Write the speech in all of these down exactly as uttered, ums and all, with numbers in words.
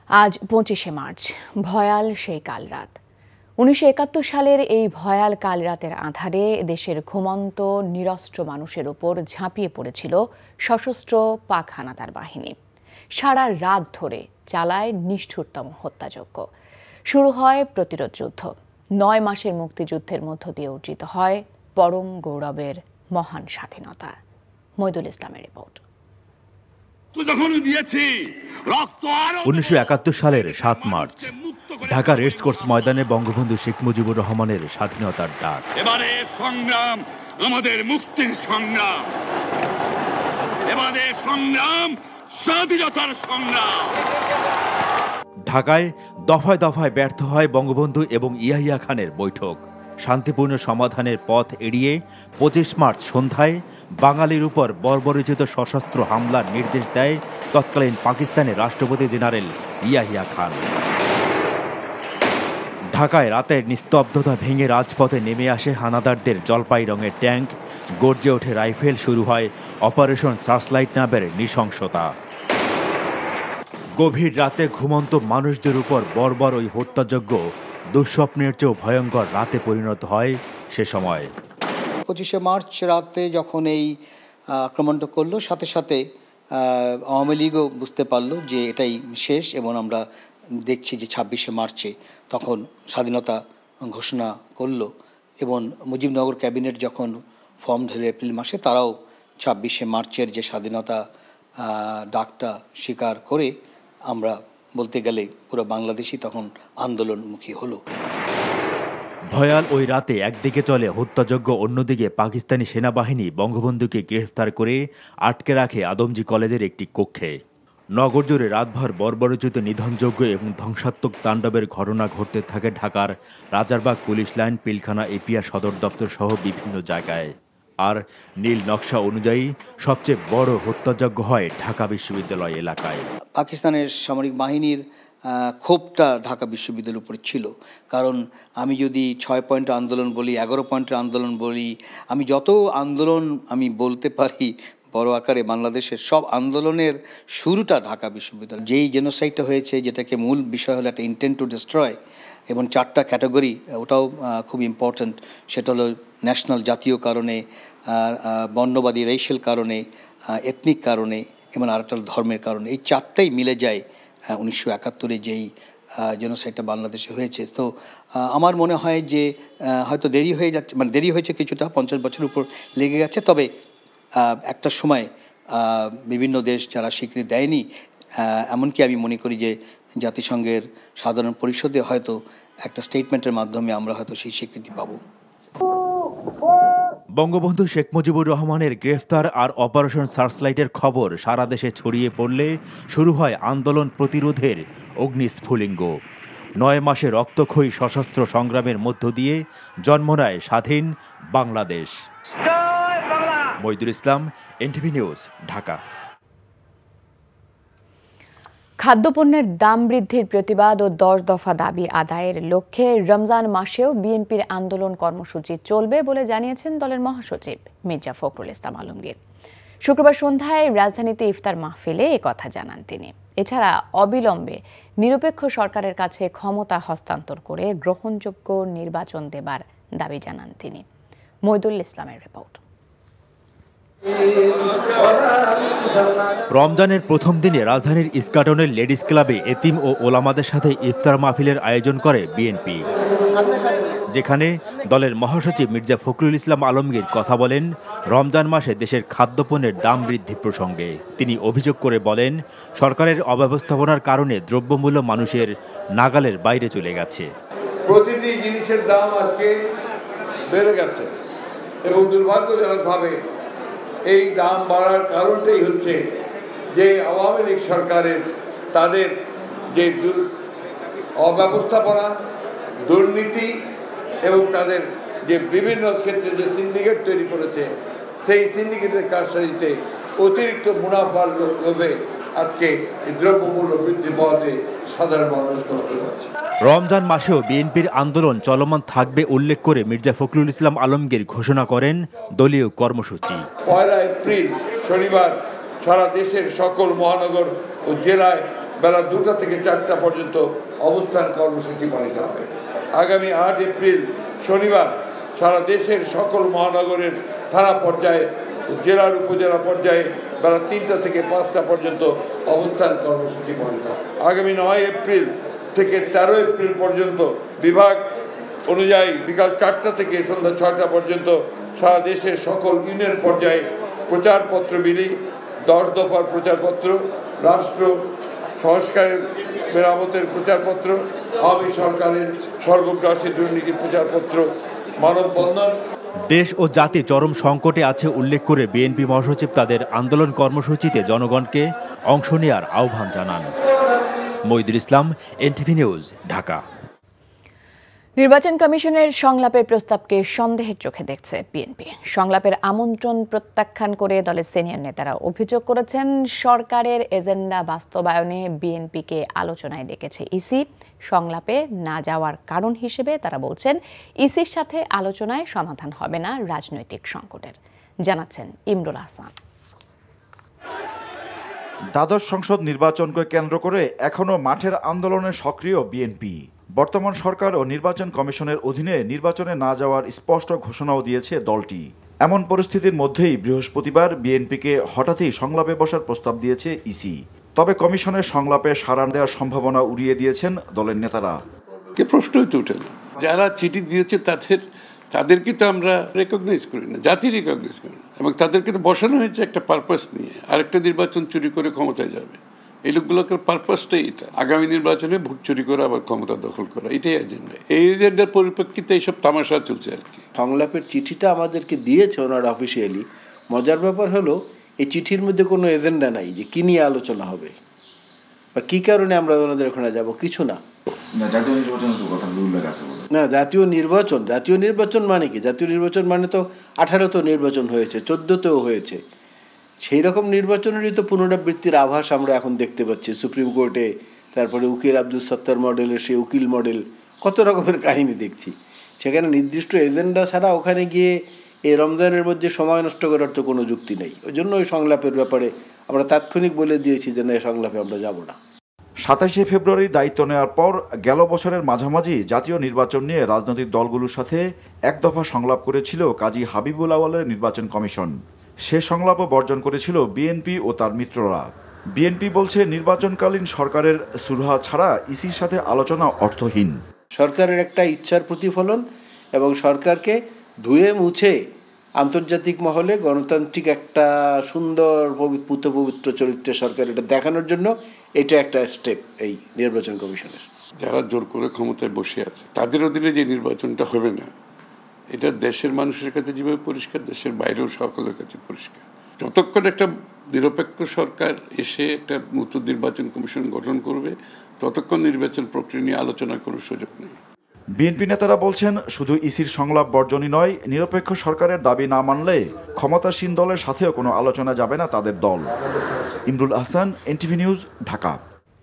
আজ পঁচিশে মার্চ, ভয়াল সেই কাল রাত। উনিশশো একাত্তর সালের এই ভয়াল কাল রাতের আঁধারে দেশের ঘুমন্ত নিরস্ত্র মানুষের উপর ঝাঁপিয়ে পড়েছিল সশস্ত্র পাক হানাদার বাহিনী। সারা রাত ধরে চালায় নিষ্ঠুরতম হত্যাযজ্ঞ। শুরু হয় প্রতিরোধ যুদ্ধ। নয় মাসের মুক্তিযুদ্ধের মধ্য দিয়ে অর্জিত হয় পরম গৌরবের মহান স্বাধীনতা। মইদুল ইসলামের রিপোর্ট। উনিশশো একাত্তর সালের সাত মার্চ ঢাকা রেসকোর্স ময়দানে বঙ্গবন্ধু শেখ মুজিবুর রহমানের স্বাধীনতার ডাক। এবারে সংগ্রাম আমাদের মুক্তির সংগ্রাম, এবারে সংগ্রাম স্বাধীনতার সংগ্রাম। ঢাকায় দফায় দফায় ব্যর্থ হয় বঙ্গবন্ধু এবং ইয়াহিয়া খানের বৈঠক। শান্তিপূর্ণ সমাধানের পথ এড়িয়ে পঁচিশ মার্চ সন্ধ্যায় বাঙালির উপর বর্বরোচিত সশস্ত্র হামলার নির্দেশ দেয় তৎকালীন পাকিস্তানের রাষ্ট্রপতি জেনারেল ইয়াহিয়া খান। ঢাকায় রাতের নিস্তব্ধতা ভেঙে রাজপথে নেমে আসে হানাদারদের জলপাই রঙের ট্যাঙ্ক, গর্জে ওঠে রাইফেল, শুরু হয় অপারেশন সার্চলাইট নামের নৃশংসতা। গভীর রাতে ঘুমন্ত মানুষদের উপর বর্বর ওই হত্যাযজ্ঞ দুঃস্বপ্নের চেয়েও ভয়ঙ্কর রাতে পরিণত হয় সে সময়। পঁচিশে মার্চ রাতে যখন এই আক্রমণটা করলো, সাথে সাথে আওয়ামী লীগও বুঝতে পারলো যে এটাই শেষ, এবং আমরা দেখছি যে ছাব্বিশে মার্চে তখন স্বাধীনতা ঘোষণা করলো, এবং মুজিবনগর ক্যাবিনেট যখন ফর্ম ধরে এপ্রিল মাসে, তারাও ছাব্বিশে মার্চের যে স্বাধীনতা ডাকটা স্বীকার করে আমরা বলতে গেলে পুরো বাংলাদেশই তখন আন্দোলনমুখী হলো। ভয়াল ওই রাতে একদিকে চলে হত্যাযজ্ঞ, অন্যদিকে পাকিস্তানি সেনাবাহিনী বঙ্গবন্ধুকে গ্রেফতার করে আটকে রাখে আদমজী কলেজের একটি কক্ষে। নগর জুড়ে রাতভর বর্বরোচিত নিধনযজ্ঞ এবং ধ্বংসাত্মক তাণ্ডবের ঘটনা ঘটতে থাকে ঢাকার Rajarbagh police line, Pilkhana, EPR সদর দপ্তর সহ বিভিন্ন জায়গায়। আর নীল নকশা অনুযায়ী সবচেয়ে বড় হত্যাযজ্ঞ হয় ঢাকা বিশ্ববিদ্যালয় এলাকায়। পাকিস্তানের সামরিক বাহিনীর ক্ষোভটা ঢাকা বিশ্ববিদ্যালয়ের উপরে ছিল, কারণ আমি যদি ছয় পয়েন্টের আন্দোলন বলি, এগারো পয়েন্টের আন্দোলন বলি, আমি যত আন্দোলন আমি বলতে পারি বড় আকারে, বাংলাদেশের সব আন্দোলনের শুরুটা ঢাকা বিশ্ববিদ্যালয়। যেই জেনোসাইডটা হয়েছে, যেটাকে মূল বিষয় হলো একটা ইন্টেন্ট টু ডিস্ট্রয়, এবং চারটা ক্যাটাগরি, ওটাও খুব ইম্পর্ট্যান্ট। সেটা হলো ন্যাশনাল, জাতীয় কারণে, বর্ণবাদী রেশিয়াল কারণে, এথনিক কারণে, এবং আরেকটা ধর্মের কারণে। এই চারটাই মিলে যায় উনিশশো একাত্তরে যেই জেনোসাইডটা বাংলাদেশে হয়েছে। তো আমার মনে হয় যে হয়তো দেরি হয়ে যাচ্ছে, মানে দেরি হয়েছে কিছুটা, পঞ্চাশ বছরের উপর লেগে গেছে। তবে একটা সময় বিভিন্ন দেশ যারা স্বীকৃতি দেয়নি, এমনকি আমি মনে করি যে জাতিসংঘের সাধারণ পরিষদে হয়তো একটা স্টেটমেন্টের মাধ্যমে আমরা হয়তো সেই স্বীকৃতি পাব। বঙ্গবন্ধু শেখ মুজিবুর রহমানের গ্রেফতার আর অপারেশন সার্চলাইটের খবর সারা দেশে ছড়িয়ে পড়লে শুরু হয় আন্দোলন প্রতিরোধের অগ্নিস্ফুলিঙ্গ। নয় মাসে রক্তক্ষয়ী সশস্ত্র সংগ্রামের মধ্য দিয়ে জন্ম নেয় স্বাধীন বাংলাদেশ। Moidul Islam, NTV news, Dhaka. খাদ্যপণ্যের দাম বৃদ্ধির প্রতিবাদ ও দশ দফা দাবি আদায়ের লক্ষ্যে রমজান মাসেও বিএনপির আন্দোলন কর্মসূচি চলবে বলে জানিয়েছেন দলের মহাসচিব মির্জা ফখরুল ইসলাম আলমগীর। শুক্রবার সন্ধ্যায় রাজধানীতে ইফতার মাহফিলে এ কথা জানান তিনি। এছাড়া অবিলম্বে নিরপেক্ষ সরকারের কাছে ক্ষমতা হস্তান্তর করে গ্রহণযোগ্য নির্বাচন দেবার দাবি জানান তিনি। মইদুল ইসলামের রিপোর্ট। রমজানের প্রথম দিনে রাজধানীর ইস্কাটনের লেডিস ক্লাবে এতিম ও ওলামাদের সাথে ইফতার মাহফিলের আয়োজন করে বিএনপি, যেখানে দলের মহাসচিব মির্জা ফখরুল ইসলাম আলমগীর কথা বলেন রমজান মাসে দেশের খাদ্যপণ্যের দাম বৃদ্ধি প্রসঙ্গে। তিনি অভিযোগ করে বলেন, সরকারের অব্যবস্থাপনার কারণে দ্রব্যমূল্য মানুষের নাগালের বাইরে চলে গেছে। প্রতিটি জিনিসের দাম আজকে বেড়ে গেছে, এবং দুর্ভাগ্যজনকভাবে এই দাম বাড়ার কারণটাই হচ্ছে যে আওয়ামী লীগ সরকারের তাদের যে অব্যবস্থাপনা, দুর্নীতি, এবং তাদের যে বিভিন্ন ক্ষেত্রে যে সিন্ডিকেট তৈরি করেছে, সেই সিন্ডিকেটের কারসাজিতে অতিরিক্ত মুনাফার লোভে আজকে দ্রব্যমূল্য বৃদ্ধি পাওয়াতে সাধারণ মানুষ কষ্ট পাচ্ছে। রমজান মাসেও বিএনপির আন্দোলন চলমান থাকবে উল্লেখ করে মির্জা ফখরুল ইসলাম আলমগীর ঘোষণা করেন দলীয় কর্মসূচি। পয়লা এপ্রিল শনিবার সারা দেশের সকল মহানগর ও জেলায় বেলা দুটা থেকে চারটা পর্যন্ত অবস্থান কর্মসূচি পালিত হবে। আগামী আট এপ্রিল শনিবার সারা দেশের সকল মহানগরের থানা পর্যায়ে, জেলার উপজেলা পর্যায়ে বেলা তিনটা থেকে পাঁচটা পর্যন্ত অবস্থান কর্মসূচি পালিত হবে। আগামী নয় এপ্রিল থেকে তেরো এপ্রিল পর্যন্ত বিভাগ অনুযায়ী বিকাল চারটা থেকে সন্ধ্যা ছয়টা পর্যন্ত সারা দেশের সকল ইউনিয়ন পর্যায়ে প্রচারপত্র বিলি, দশ দফার প্রচারপত্র, রাষ্ট্র সংস্কারের মেরামতের প্রচারপত্র, আওয়ামী সরকারের সর্বগ্রাসী দুর্নীতির প্রচারপত্র, মানববন্ধন। দেশ ও জাতি চরম সংকটে আছে উল্লেখ করে বিএনপি মহাসচিব তাদের আন্দোলন কর্মসূচিতে জনগণকে অংশ নেওয়ার আহ্বান জানান। Moidul Islam, NTV news, Dhaka. নির্বাচন কমিশনের সংলাপের প্রস্তাবকে সন্দেহের চোখে দেখছে বিএনপি। সংলাপের আমন্ত্রণ প্রত্যাখ্যান করে দলের সিনিয়র নেতারা অভিযোগ করেছেন, সরকারের এজেন্ডা বাস্তবায়নে বিএনপিকে আলোচনায় ডেকেছে ইসি। সংলাপে না যাওয়ার কারণ হিসেবে তারা বলছেন, ইসির সাথে আলোচনায় সমাধান হবে না রাজনৈতিক সংকটের। জানাচ্ছেন ইমরুল হাসান। দ্বাদশ সংসদ নির্বাচনকে কেন্দ্র করে এখনও মাঠের আন্দোলনে সক্রিয় বিএনপি। বর্তমান সরকার ও নির্বাচন কমিশনের অধীনে নির্বাচনে না যাওয়ার স্পষ্ট ঘোষণাও দিয়েছে দলটি। এমন পরিস্থিতির মধ্যেই বৃহস্পতিবার বিএনপিকে হঠাৎই সংলাপে বসার প্রস্তাব দিয়েছে ইসি। তবে কমিশনের সংলাপে সাড়া দেওয়ার সম্ভাবনা উড়িয়ে দিয়েছেন দলের নেতারা। প্রশ্নই তো উঠে না, যারা চিঠি দিয়েছে তাদের তাদেরকে তো আমরা রেকগনাইজ করি না, জাতি রেকগনাইজ করি না, এবং তাদেরকে তো বসানো হয়েছে একটা পারপাস নিয়ে, আরেকটা নির্বাচন চুরি করে ক্ষমতায় যাবে। এই লোকগুলোকে পারপাসটাই এটা, আগামী নির্বাচনে ভোট চুরি করে আবার ক্ষমতা দখল করা, এটাই এজেন্ডা। এই এজেন্ডার পরিপ্রেক্ষিতে এইসব তামাশা চলছে আর কি। সংলাপের চিঠিটা আমাদেরকে দিয়েছে ওনারা অফিসিয়ালি। মজার ব্যাপার হলো এই চিঠির মধ্যে কোনো এজেন্ডা নাই যে কি নিয়ে আলোচনা হবে বা কি কারণে আমরা ওনাদের ওখানে যাব, কিছু না। জাতীয় নির্বাচনের কথা উল্লেখ আছে না, জাতীয় নির্বাচন জাতীয় নির্বাচন মানে কি? জাতীয় নির্বাচন মানে তো আঠারোতে নির্বাচন হয়েছে, চোদ্দতেও হয়েছে। সেই রকম নির্বাচনেরই তো পুনরাবৃত্তির আভাস আমরা এখন দেখতে পাচ্ছি সুপ্রিম কোর্টে। তারপরে উকিল আব্দুল সত্তার মডেলের সেই উকিল মডেল, কত রকমের কাহিনী দেখছি। সেখানে নির্দিষ্ট এজেন্ডা ছাড়া ওখানে গিয়ে এই রমজানের মধ্যে সময় নষ্ট করার তো কোনো যুক্তি নেই। ওই জন্য ওই সংলাপের ব্যাপারে আমরা তাৎক্ষণিক বলে দিয়েছি যে না, এই সংলাপে আমরা যাব না। সাতাশে ফেব্রুয়ারি দায়িত্ব নেওয়ার পর গেল বছরের মাঝামাঝি জাতীয় নির্বাচন নিয়ে রাজনৈতিক দলগুলোর সাথে এক দফা সংলাপ করেছিল কাজী হাবিবুল আওয়ালের নির্বাচন কমিশন। সে সংলাপও বর্জন করেছিল বিএনপি ও তার মিত্ররা। বিএনপি বলছে, নির্বাচনকালীন সরকারের সুরাহা ছাড়া ইসির সাথে আলোচনা অর্থহীন। সরকারের একটা ইচ্ছার প্রতিফলন এবং সরকারকে ধুয়ে মুছে আন্তর্জাতিক মহলে গণতান্ত্রিক একটা সুন্দর পবিত্র পবিত্র চরিত্রের সরকার, এটা দেখানোর জন্য এটা একটা স্টেপ এই নির্বাচন কমিশনের। যারা জোর করে ক্ষমতায় বসে আছে তাদের অধীনে যে নির্বাচনটা হবে না, এটা দেশের মানুষের কাছে যেভাবে পরিষ্কার, দেশের বাইরেও সকলের কাছে পরিষ্কার। যতক্ষণ একটা নিরপেক্ষ সরকার এসে একটা নতুন নির্বাচন কমিশন গঠন করবে, ততক্ষণ নির্বাচন প্রক্রিয়া নিয়ে আলোচনার কোনো সুযোগ নেই। বিএনপি নেতারা বলছেন, শুধু ইসির সংলাপ বর্জনই নয়, নিরপেক্ষ সরকারের দাবি না মানলে ক্ষমতাসীন দলের সাথেও কোনো আলোচনা যাবে না তাদের দল। Imrul Hasan, NTV news, Dhaka.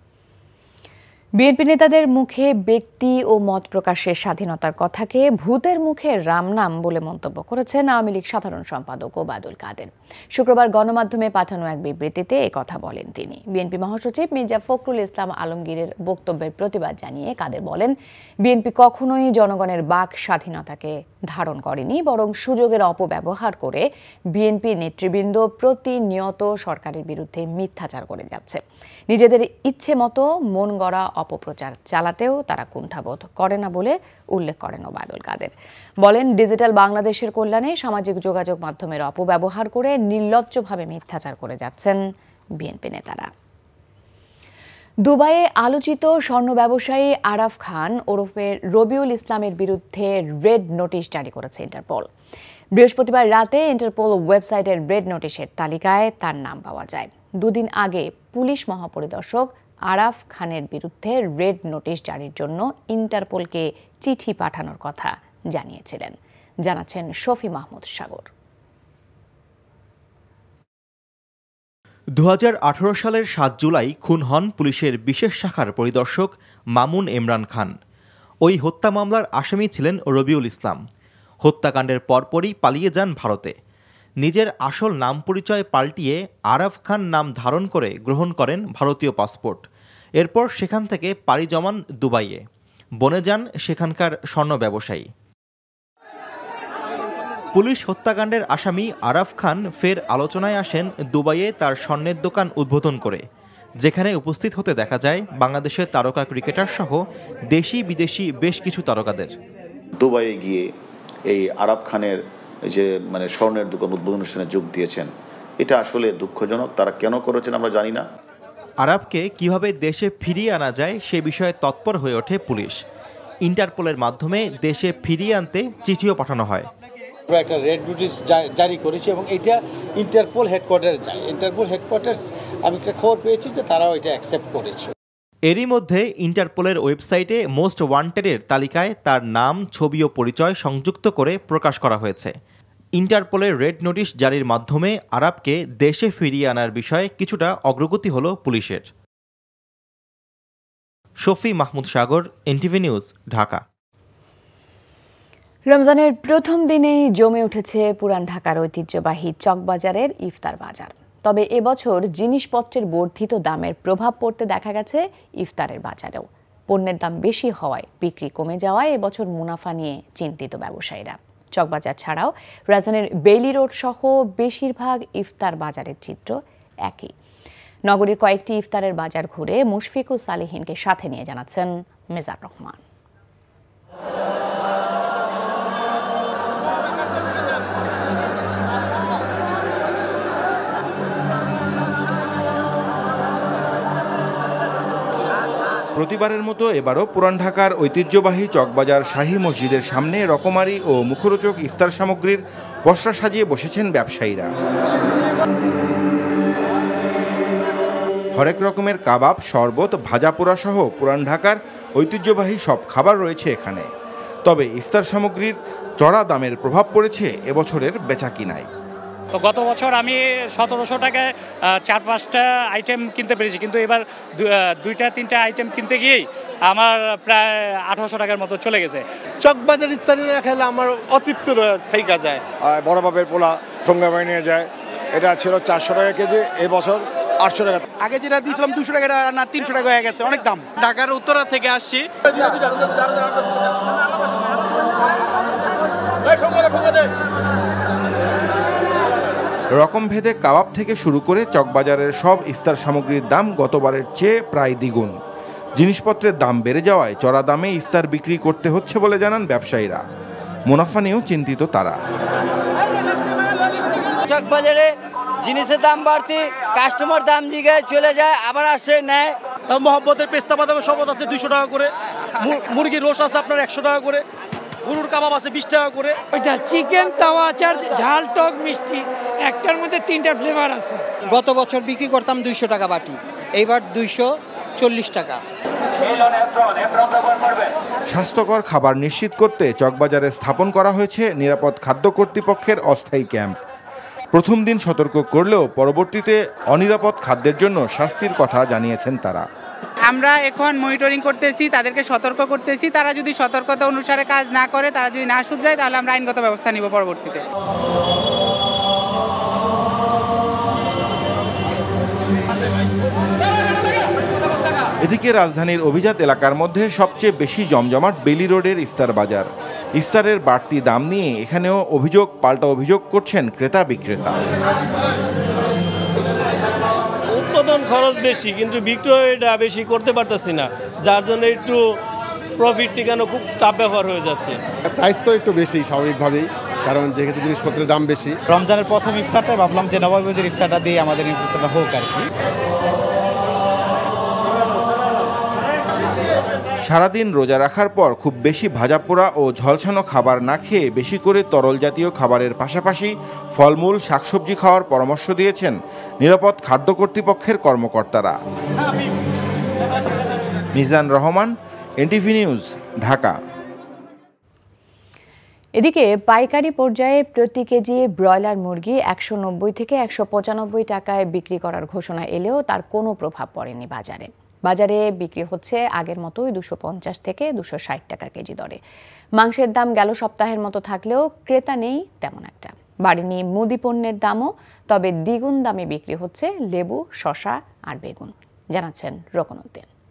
BNP নেতাদের মুখে ব্যক্তি ও মত প্রকাশের স্বাধীনতার কথাকে ভূতের মুখে রামনাম বলে মন্তব্য করেছেন আওয়ামী লীগ সাধারণ সম্পাদক ওবায়দুল কাদের। শুক্রবার গণমাধ্যমে পাঠানো এক বিবৃতিতে এ কথা বলেন তিনি। বিএনপি মহাসচিব মির্জা ফখরুল ইসলাম আলমগীরের বক্তব্যের প্রতিবাদ জানিয়ে কাদের বলেন, বিএনপি কখনোই জনগণের বাক স্বাধীনতাকে ধারণ করেনি, বরং সুযোগের অপব্যবহার করে বিএনপি নেতৃবৃন্দ প্রতিনিয়ত সরকারের বিরুদ্ধে মিথ্যাচার করে যাচ্ছে। নিজেদের ইচ্ছে মতো মন গড়া অপপ্রচার চালাতেও তারা কুণ্ঠাবোধ করে না বলে উল্লেখ করেন ওবায়দুল কাদের। বলেন, ডিজিটাল বাংলাদেশের কল্যাণে সামাজিক যোগাযোগ মাধ্যমের অপব্যবহার করে নির্লজ্জভাবে মিথ্যাচার করে যাচ্ছেন বিএনপি নেতারা। দুবাইয়ে আলোচিত স্বর্ণ ব্যবসায়ী আরাফ খান ওরফে রবিউল ইসলামের বিরুদ্ধে রেড নোটিশ জারি করেছে ইন্টারপোল। বৃহস্পতিবার রাতে ইন্টারপোল ওয়েবসাইটের রেড নোটিশের তালিকায় তার নাম পাওয়া যায়। দুদিন আগে পুলিশ মহাপরিদর্শক আরাফ খানের বিরুদ্ধে রেড নোটিশ জারির জন্য ইন্টারপোলকে চিঠি পাঠানোর কথা জানিয়েছিলেন। জানাচ্ছেন শফি মাহমুদ সাগর। দু হাজার আঠারো সালের সাত জুলাই খুন হন পুলিশের বিশেষ শাখার পরিদর্শক মামুন ইমরান খান। ওই হত্যা মামলার আসামি ছিলেন রবিউল ইসলাম। হত্যাকাণ্ডের পরপরই পালিয়ে যান ভারতে। নিজের আসল নাম পরিচয় পাল্টিয়ে আরাফ খান নাম ধারণ করে গ্রহণ করেন ভারতীয় পাসপোর্ট। এরপর সেখান থেকে পাড়ি জমান দুবাইয়ে, বনে যান সেখানকার স্বর্ণ ব্যবসায়ী। পুলিশ হত্যাকাণ্ডের আসামি আরাফ খান ফের আলোচনায় আসেন দুবাইয়ে তার স্বর্ণের দোকান উদ্বোধন করে, যেখানে উপস্থিত হতে দেখা যায় বাংলাদেশের তারকা ক্রিকেটার সহ দেশি বিদেশি বেশ কিছু তারকাদের। দুবাইয়ে গিয়ে এই আরাফ খানের যে মানে স্বর্ণের দোকান উদ্বোধন অনুষ্ঠানে যোগ দিয়েছেন, এটা আসলে দুঃখজনক। তারা কেন করেছেন আমরা জানি না। আরাফকে কিভাবে দেশে ফিরিয়ে আনা যায় সে বিষয়ে তৎপর হয়ে ওঠে পুলিশ। ইন্টারপোলের মাধ্যমে দেশে ফিরিয়ে আনতে চিঠিও পাঠানো হয়। একটা রেড নোটিশ জারি করেছি এবং এটা ইন্টারপোল হেডকোয়ার্টারে যায়। ইন্টারপোল হেডকোয়ার্টার্স আমি একটা খবর পেয়েছি যে তারাও এটা অ্যাকসেপ্ট করেছে। এরই মধ্যে ইন্টারপোলের ওয়েবসাইটে মোস্ট ওয়ান্টেডের তালিকায় তার নাম, ছবি ও পরিচয় সংযুক্ত করে প্রকাশ করা হয়েছে। ইন্টারপোলের রেড নোটিশ জারির মাধ্যমে আরাফকে দেশে ফিরিয়ে আনার বিষয়ে কিছুটা অগ্রগতি হল পুলিশের। Shafi Mahmud Sagar, NTV news, Dhaka. রমজানের প্রথম দিনেই জমে উঠেছে পুরান ঢাকার ঐতিহ্যবাহী চকবাজারের ইফতার বাজার। তবে এবছর জিনিসপত্রের বর্ধিত দামের প্রভাব পড়তে দেখা গেছে ইফতারের বাজারেও। পণ্যের দাম বেশি হওয়ায় বিক্রি কমে যাওয়ায় এবছর মুনাফা নিয়ে চিন্তিত ব্যবসায়ীরা। চকবাজার ছাড়াও রাজধানীর বেইলি রোড সহ বেশিরভাগ ইফতার বাজারের চিত্র একই। নগরীর কয়েকটি ইফতারের বাজার ঘুরে মুশফিকুর সালেহিনকে সাথে নিয়ে জানাচ্ছেন মেজার রহমান। প্রতিবারের মতো এবারও পুরান ঢাকার ঐতিহ্যবাহী চকবাজার শাহী মসজিদের সামনে রকমারি ও মুখরোচক ইফতার সামগ্রীর পসরা সাজিয়ে বসেছেন ব্যবসায়ীরা। হরেক রকমের কাবাব, শরবত, ভাজা পোড়া সহ পুরান ঢাকার ঐতিহ্যবাহী সব খাবার রয়েছে এখানে। তবে ইফতার সামগ্রীর চড়া দামের প্রভাব পড়েছে এবছরের বেচাকিনায়। তো গত বছর আমি সতেরোশো টাকায় চার পাঁচটা আইটেম কিনতে পেরেছি, কিন্তু এবার দুইটা তিনটা আইটেম কিনতে গিয়েই আমার প্রায় আঠারোশো টাকার মতো চলে গেছে। চকবাজার ইফতারি খেলে আমার অতৃপ্ত থেকে যায়। বড় বাপের পোলা ঠোঙ্গা বানিয়ে যায়, এটা ছিল চারশো টাকা কেজি, এবছর আটশো টাকা। আগে যেটা দিয়েছিলাম দুশো টাকা না তিনশো টাকা হয়ে গেছে, অনেক দাম। ঢাকার উত্তরা থেকে আসছি। রকম ভেদে কাবাব থেকে শুরু করে চকবাজারের সব ইফতার সামগ্রীর দাম গতবারের চেয়ে প্রায় দ্বিগুণ। জিনিসপত্রের দাম বেড়ে যাওয়ায় চড়া দামে ইফতার বিক্রি করতে হচ্ছে বলে জানান ব্যবসায়ীরা। মুনাফা নিয়েও চিন্তিত তারা। চকবাজারে জিনিসের দাম বাড়তি, কাস্টমার দাম জিগায় চলে যায়, আবার আসে নেয়। মোহাম্মদের পেস্তা বাদামের শরবত আছে দুইশো টাকা করে, মুরগির রোস্ট আছে আপনার একশো টাকা করে, গরুর কাবাব আছে বিশ টাকা করে। ওইটা চিকেন তাওয়া আচার, ঝাল, টক, মিষ্টি, একটার মধ্যে তিনটা ফ্লেভার আছে। গত বছর বিক্রি করতাম দুইশো টাকা বাটি, এইবার দুইশো চল্লিশ টাকা। স্বাস্থ্যকর খাবার নিশ্চিত করতে চকবাজারে স্থাপন করা হয়েছে নিরাপদ খাদ্য কর্তৃপক্ষের অস্থায়ী ক্যাম্প। প্রথম দিন সতর্ক করলেও পরবর্তীতে অনিরাপদ খাদ্যের জন্য শাস্তির কথা জানিয়েছেন তারা। আমরা এখন মনিটরিং করতেছি, তাদেরকে সতর্ক করতেছি। তারা যদি সতর্কতা অনুসারে কাজ না করে, তারা যদি না শুধরায়, তাহলে আমরা আইনগত ব্যবস্থা নিব পরবর্তীতে। এদিকে রাজধানীর অভিজাত এলাকার মধ্যে সবচেয়ে বেশি জমজমাট বেইলি রোডের ইফতার বাজার। ইফতারের বাড়তি দাম নিয়ে এখানেও অভিযোগ পাল্টা অভিযোগ করছেন ক্রেতা বিক্রেতা। উৎপাদন খরচ বেশি, কিন্তু বিক্রয়টা বেশি করতে পারতেছি না, যার জন্য একটু প্রফিট টিকানো খুব টাফ ব্যাপার হয়ে যাচ্ছে। প্রাইস তো একটু বেশি স্বাভাবিকভাবেই, কারণ যেহেতু জিনিসপত্রের দাম বেশি। রমজানের প্রথম ইফতারটাই ভাবলাম যে নবাবগঞ্জের ইফতারটা দিয়ে আমাদের ইফতারটা হোক আর কি। সারাদিন রোজা রাখার পর খুব বেশি ভাজা পোড়া ও ঝলসানো খাবার না খেয়ে বেশি করে তরল জাতীয় খাবারের পাশাপাশি ফলমূল, শাকসবজি খাওয়ার পরামর্শ দিয়েছেন নিরাপদ খাদ্য কর্তৃপক্ষের কর্মকর্তারা। Mizan Rahman, NTV news, Dhaka. এদিকে পাইকারি পর্যায়ে প্রতি কেজি ব্রয়লার মুরগি একশো নব্বই থেকে একশো পঁচানব্বই টাকায় বিক্রি করার ঘোষণা এলেও তার কোনো প্রভাব পড়েনি বাজারে। বাজারে বিক্রি হচ্ছে আগের মতোই দুশো পঞ্চাশ থেকে দুশো ষাট টাকা কেজি দরে। মাংসের দাম গেল সপ্তাহের মতো থাকলেও ক্রেতা নেই তেমন একটা। বাড়েনি মুদি পণ্যের দামও, তবে দ্বিগুণ দামে বিক্রি হচ্ছে লেবু, শসা আর বেগুন, জানাচ্ছেন রকনউদ্দিন।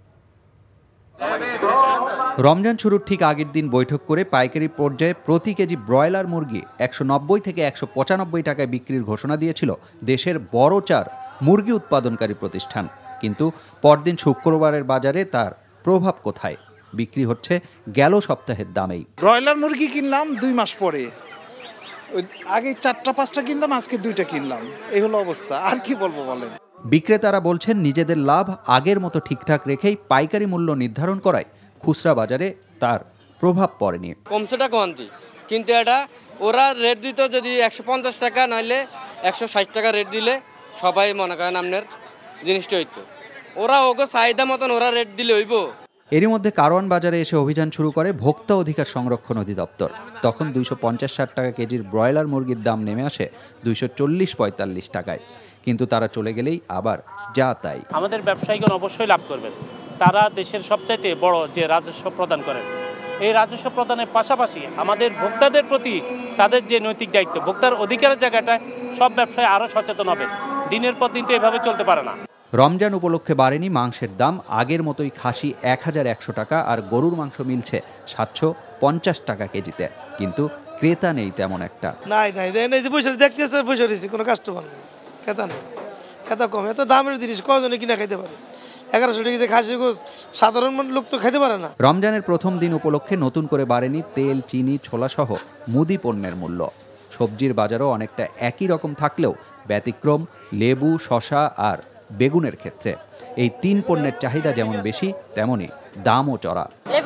রমজান শুরুর ঠিক আগের দিন বৈঠক করে পাইকারি পর্যায়ে প্রতি কেজি ব্রয়লার মুরগি একশো নব্বই থেকে একশো পঁচানব্বই টাকায় বিক্রির ঘোষণা দিয়েছিল দেশের বড় চার মুরগি উৎপাদনকারী প্রতিষ্ঠান। কিন্তু পরদিন শুক্রবারের বাজারে তার প্রভাব কোথায়? বিক্রি হচ্ছে গেল সপ্তাহের দামেই। ব্রয়লার মুরগি কিনলাম দুই মাস পরে, আগে চারটা পাঁচটা কিনলাম, আজকে দুইটা কিনলাম, এই হলো অবস্থা। আর কি বলবো বলেন। বিক্রেতারা বলছেন নিজেদের লাভ আগের মতো ঠিকঠাক রেখেই পাইকারি মূল্য নির্ধারণ করায় খুচরা বাজারে তার প্রভাব পড়েনি। কমছেটা কমান্তি, কিন্তু এটা ওরা রেট দিত যদি একশো পঞ্চাশ টাকা নইলে একশো ষাট টাকা রেট দিলে সবাই মনে করেন আপনার জিনিসটা হইতো। ওরা ওকে চাহিদা মতন ওরা রেট দিলে হইব। এরই মধ্যে কারওয়ান বাজারে এসে অভিযান শুরু করে ভোক্তা অধিকার সংরক্ষণ অধিদপ্তর। তখন দুইশো পঞ্চাশ ষাট টাকা কেজির ব্রয়লার মুরগির দাম নেমে আসে দুইশো চল্লিশ পঁয়তাল্লিশ টাকায়। কিন্তু তারা চলে গেলেই আবার যা তাই। আমাদের ব্যবসায়ীগণ অবশ্যই লাভ করবেন। তারা দেশের সবচাইতে বড় যে রাজস্ব প্রদান করেন, এই রাজস্ব প্রদানের পাশাপাশি আমাদের ভোক্তাদের প্রতি তাদের যে নৈতিক দায়িত্ব, ভোক্তার অধিকারের জায়গাটায় সব ব্যবসায়ী আরও সচেতন হবে। দিনের পর দিন তো এভাবে চলতে পারে না। রমজান উপলক্ষে বাড়েনি মাংসের দাম, আগের মতোই খাসি এক হাজার একশো টাকা আর গরুর মাংস মিলছে সাতশো পঞ্চাশ টাকা কেজিতে। কিন্তু ক্রেতা নেই তেমন একটা। নাই নাই এই যে বসে দেখতেছে, বসে রয়েছি, কোনো কাস্টমার নেই, ক্রেতা নেই, ক্রেতা কম। এত দামের জিনিস কজনে কিনা খাইতে পারে? এগারোশো টাকা খাসি গোস সাধারণ লোক তো খেতে পারে না। রমজানের প্রথম দিন উপলক্ষে নতুন করে বাড়েনি তেল, চিনি, ছোলা সহ মুদি পণ্যের মূল্য। সবজির বাজারও অনেকটা একই রকম থাকলেও ব্যতিক্রম লেবু, শসা আর বেগুনের ক্ষেত্রে। এই তিন পণ্যের চাহিদা যেমন বেশি, তেমনই দামও চড়া।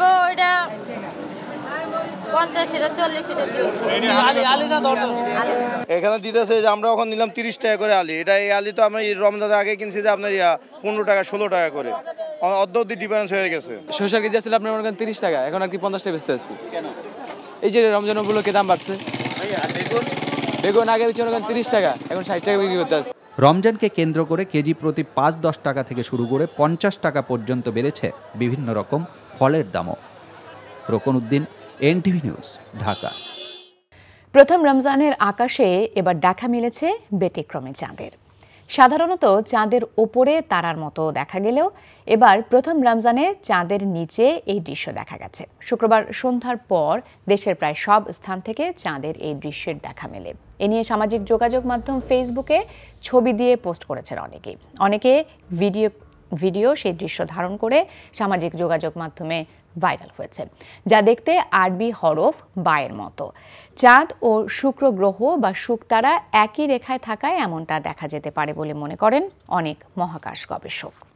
এখানে দিতেছে যে আমরা এখন নিলাম তিরিশ টাকা করে আলি। এটা এই আলি তো আমরা রমজানের আগে কিনছি যে আপনার ইয়া পনেরো টাকা ষোলো টাকা করে, অর্ধ অব্দি ডিফারেন্স হয়ে গেছে। শসা কেজি আসলে আপনার মনে করেন তিরিশ টাকা, এখন আর কি পঞ্চাশ টাকা বেচতে আসছি। এই যে রমজান উপলক্ষে দাম বাড়ছে। বেগুন আগে দিচ্ছে মনে করেন তিরিশ টাকা, এখন ষাট টাকা বিক্রি করতে আসছে। রমজানকে কেন্দ্র করে কেজি প্রতি পাঁচ দশ টাকা থেকে শুরু করে পঞ্চাশ টাকা পর্যন্ত বেড়েছে বিভিন্ন রকম ফলের দামও। Rokon Uddin, NTV news, Dhaka. প্রথম রমজানের আকাশে এবার দেখা মিলেছে ব্যতিক্রমী চাঁদের। সাধারণত চাঁদের ওপরে তারার মতো দেখা গেলেও এবার প্রথম রমজানে চাঁদের নিচে এই দৃশ্য দেখা গেছে। শুক্রবার সন্ধ্যার পর দেশের প্রায় সব স্থান থেকে চাঁদের এই দৃশ্যের দেখা মেলে। এ নিয়ে সামাজিক যোগাযোগ মাধ্যম ফেসবুকে ছবি দিয়ে পোস্ট করেছেন অনেকেই। অনেকে ভিডিও ভিডিও সেই দৃশ্য ধারণ করে সামাজিক যোগাযোগ মাধ্যমে ভাইরাল হয়েছে, যা দেখতে আরবি হরফ বায়ের মতো। চাঁদ ও শুক্র গ্রহ বা শুকতারা একই রেখায় থাকায় এমনটা দেখা যেতে পারে বলে মনে করেন অনেক মহাকাশ গবেষক।